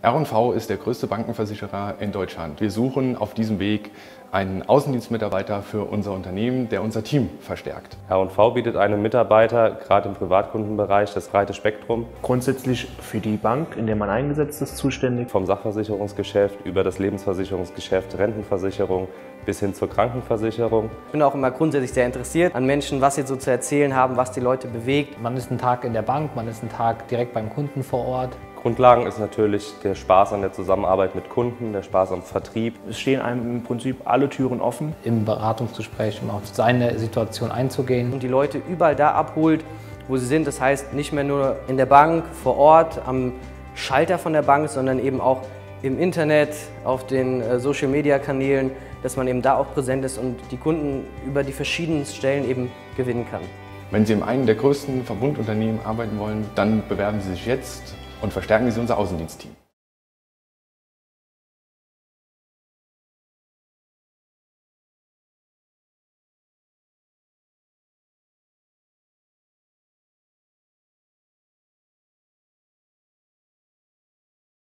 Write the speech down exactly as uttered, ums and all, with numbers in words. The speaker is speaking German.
R und V ist der größte Bankenversicherer in Deutschland. Wir suchen auf diesem Weg einen Außendienstmitarbeiter für unser Unternehmen, der unser Team verstärkt. R und V bietet einem Mitarbeiter, gerade im Privatkundenbereich, das breite Spektrum. Grundsätzlich für die Bank, in der man eingesetzt ist, zuständig. Vom Sachversicherungsgeschäft über das Lebensversicherungsgeschäft, Rentenversicherung bis hin zur Krankenversicherung. Ich bin auch immer grundsätzlich sehr interessiert an Menschen, was sie so zu erzählen haben, was die Leute bewegt. Man ist einen Tag in der Bank, man ist einen Tag direkt beim Kunden vor Ort. Grundlagen ist natürlich der Spaß an der Zusammenarbeit mit Kunden, der Spaß am Vertrieb. Es stehen einem im Prinzip alle Türen offen. Im Beratungsgespräch, um auf seine Situation einzugehen. Und die Leute überall da abholt, wo sie sind. Das heißt, nicht mehr nur in der Bank, vor Ort, am Schalter von der Bank, sondern eben auch im Internet, auf den Social-Media-Kanälen, dass man eben da auch präsent ist und die Kunden über die verschiedenen Stellen eben gewinnen kann. Wenn Sie in einem der größten Verbundunternehmen arbeiten wollen, dann bewerben Sie sich jetzt und verstärken Sie unser Außendienstteam.